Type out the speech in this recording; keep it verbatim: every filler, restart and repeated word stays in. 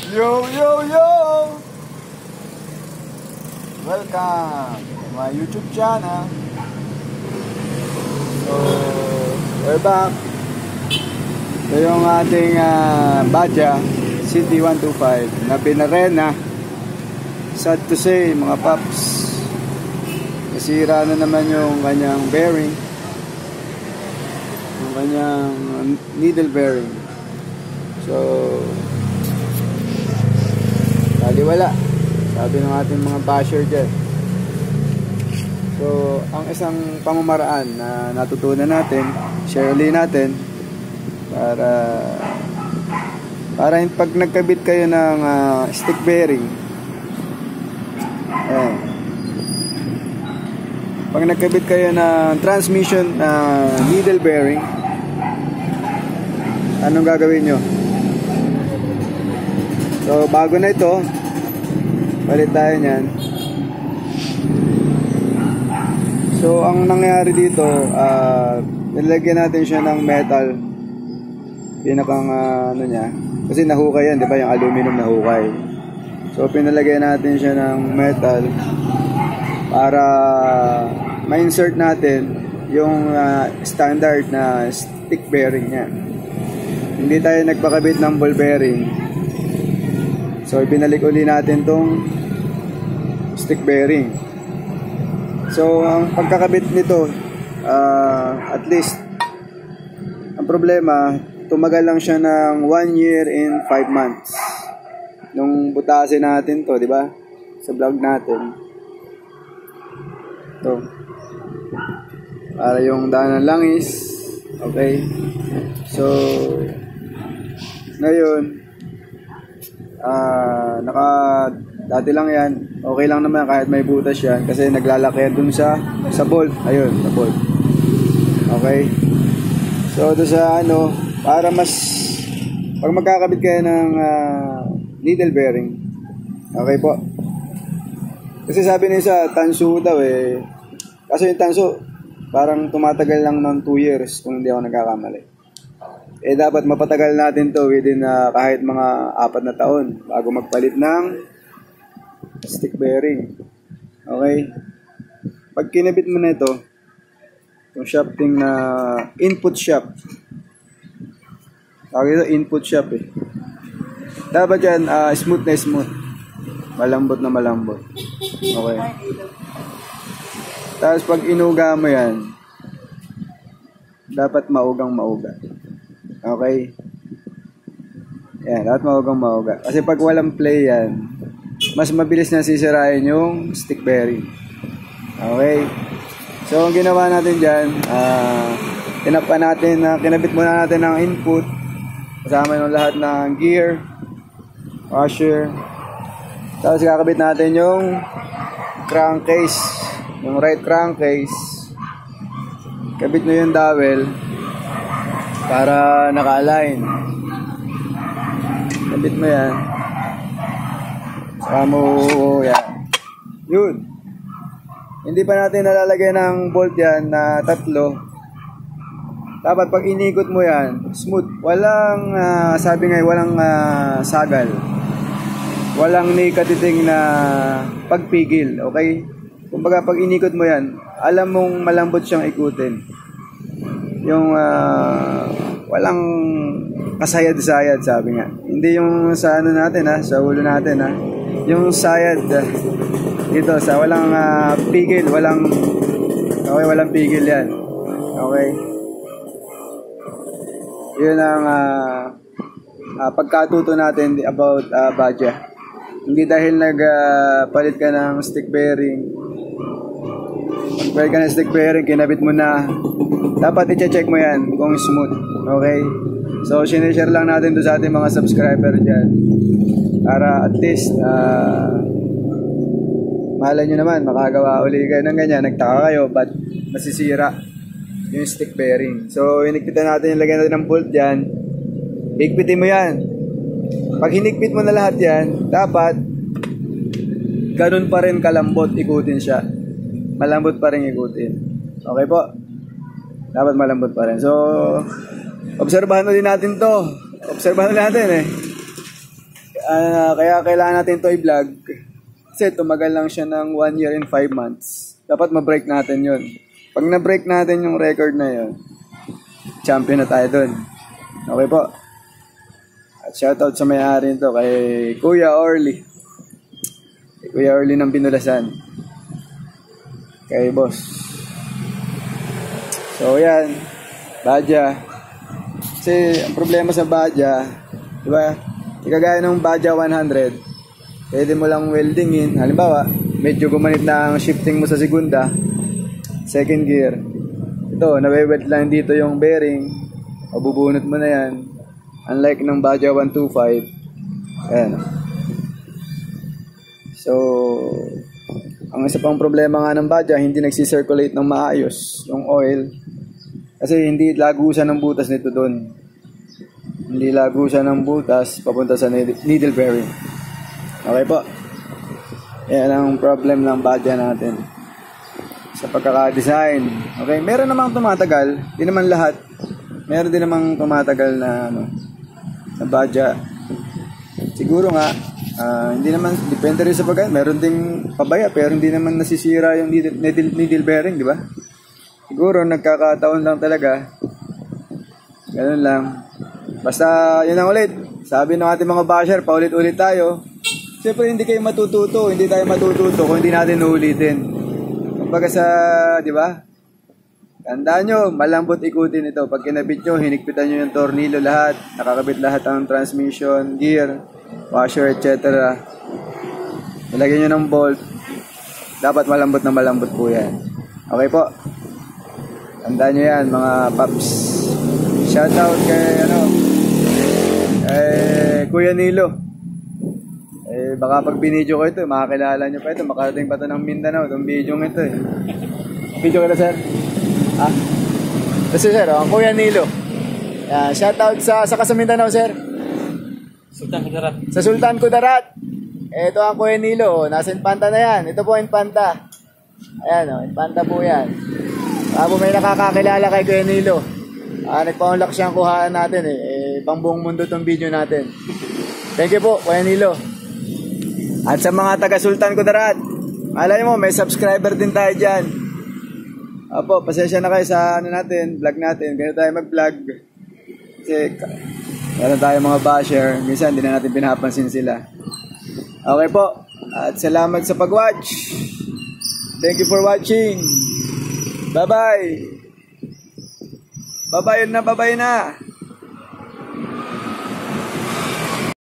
Yo, yo, yo! Welcome to my YouTube channel. So, we're back. Ito yung ating uh, Badja C T one twenty-five na pinarena. Sad to say, mga paps, nasira na naman yung kanyang bearing, yung kanyang needle bearing. So, wala, sabi ng ating mga basher dyan. So, ang isang pamamaraan na natutunan natin, share ulit natin, para para pag nagkabit kayo ng uh, stick bearing, ayan, pag nagkabit kayo ng transmission uh, needle bearing, anong gagawin nyo? So, bago na ito, palit tayo niyan. So, ang nangyari dito, uh, nilagyan natin siya ng metal. Pinakang uh, ano niya. Kasi nahukay yan, di ba? Yung aluminum nahukay. So, pinalagyan natin siya ng metal para ma-insert natin yung uh, standard na stick bearing niya. Hindi tayo nagpakabit ng ball bearing. So, ibinalik uli natin tong stick bearing. So, ang pagkakabit nito, uh, at least, ang problema, tumagal lang siya ng one year and five months. Nung butasin natin to, di ba? Sa vlog natin. Ito. Para yung daan ng langis. Okay. So, ngayon, Uh, naka dati lang yan, okay lang naman kahit may butas yan kasi naglalaki dun sa sa bolt, ayun, sa bolt. Okay, so doon sa ano, para mas pag magkakabit kayo ng uh, needle bearing, okay po, kasi sabi nila sa Tansu daw eh, kasi yung Tansu parang tumatagal lang ng two years kung hindi ako nagkakamali. Eh dapat mapatagal natin to within uh, kahit mga apat na taon bago magpalit ng stick bearing. Okay? Pag kinabit mo na ito, yung shafting na input shaft. Tawag ito input shaft eh. Dapat yan uh, smooth na smooth. Malambot na malambot. Okay? Tapos pag inuga mo yan, dapat maugang mauga. Okay. Yan, dapat maugang mauga. Kasi pag walang play yan, mas mabilis na sisirain yung stick bearing. Okay. So, ang ginawa natin dyan, uh, tinapa natin, uh, kinabit muna natin ng input. Kasama yung lahat ng gear, washer. Tapos, kakabit natin yung crankcase. Yung right crankcase. Kabit nyo yung dowel para naka-align. Kabit mo yan. Saka mo, yan. Yun. Hindi pa natin nalalagay ng bolt yan na tatlo. Dapat pag inikot mo yan, smooth. Walang, uh, sabi nga, walang uh, sagal. Walang nikatiting na pagpigil. Okay? Kumbaga pag inikot mo yan, alam mong malambot siyang ikutin. Yung uh, walang kasayad-sayad, sabi nga. Hindi yung sa ano natin ha, sa ulo natin ha. Yung sayad uh, dito sa walang uh, pigil, walang okay, walang pigil yan. Okay. Yun ang uh, uh, pagkatuto natin about uh, Badja. Hindi dahil nagpalit uh, ka ng stick bearing, pagpalit ka ng stick bearing, kinabit mo na, dapat i-check mo yan kung smooth. Okay? So, sinishare lang natin doon sa ating mga subscriber dyan. Para at least, uh, mahalin nyo naman, makagawa uli kayo ng ganyan. Nagtaka kayo, ba't masisira yung stick bearing. So, hinikpitan natin yung lagyan natin ng bolt dyan. Higpitin mo yan. Pag hinikpit mo na lahat yan, dapat ganun pa rin kalambot ikutin siya. Malambot pa rin ikutin. Okay po? Dapat malambot pa rin. So, obserbahan ulit natin to. Obserbahan ulit natin eh. uh, kaya kailangan natin ito i-vlog. Kasi tumagal lang siya ng one year and five months. Dapat ma-break natin yun. Pag na-break natin yung record na yun, champion na tayo dun. Okay po. At shoutout sa may-ari nito kay Kuya Orly. Kay Kuya Orly ng Binulasan. Kay boss. So yan, Badya. Kasi ang problema sa Badya, di ba? Ikagaya ng Badya one hundred, pwede mo lang weldingin. Halimbawa, medyo gumanit na ang shifting mo sa segunda, second gear. Ito, nawe-weld lang dito yung bearing. Mabubunot mo na yan. Unlike ng Badya one twenty-five. Ayan. So, ang isa pang problema nga ng Badya, hindi nagsisirculate ng maayos yung oil. Kasi hindi lagusan ng butas nito doon. Hindi lagusan ng butas papunta sa needle bearing. Okay po. Yan ang problem ng Badya natin. Sa pagkaka-design. Okay, meron namang tumatagal. Hindi naman lahat. Meron din namang tumatagal na ano, na Badya. Siguro nga, uh, hindi naman, depende rin sa pagkain. Meron ding pabaya, pero hindi naman nasisira yung needle, needle, needle bearing, di ba? Siguro, nagkakataon lang talaga. Ganun lang. Basta, yun ang ulit. Sabi ng ating mga basher, paulit-ulit tayo. Siyempre, hindi kayo matututo. Hindi tayo matututo kung hindi natin uulitin. Kumbaga sa, di ba? Tandaan nyo, malambot ikutin ito. Pag kinabit nyo, hinigpitan nyo yung tornilyo lahat. Nakakabit lahat ang transmission, gear, washer, et cetera. Ilagyan nyo ng bolt. Dapat malambot na malambot po yan. Okay po. Tandaan nyo yan, mga paps. Shoutout kay, ano, eh, Kuya Nilo. Eh, baka pag binidyo ko ito, makakilala nyo pa ito. Makarating pa ito ng Mindanao, itong video ito eh. Video kita, sir. Ah, kasi sir, oh, ang Kuya Nilo. Uh, shoutout sa sa sa Mindanao, sir. Sultan Kudarat. Sa Sultan Kudarat. Ito ang Kuya Nilo. Oh. Nasa Infanta na yan. Ito po Infanta. Ayan, oh, Infanta po yan. Ah, po may nakakakilala kay Kuya Nilo. Ah, nagpa-unlock siyang kuhaan natin eh. eh pang buong mundo tong video natin. Thank you po, Kuya Nilo. At sa mga taga Sultan Kudarat, alay mo, may subscriber din tayo dyan. Apo, pasensya na kayo sa ano natin, vlog natin. Ganito tayo mag-vlog. Kasi meron tayo mga basher. Minsan, hindi na natin pinapansin sila. Okay po. At salamat sa pag-watch. Thank you for watching. Bye-bye. Bye-bye na, bye-bye na.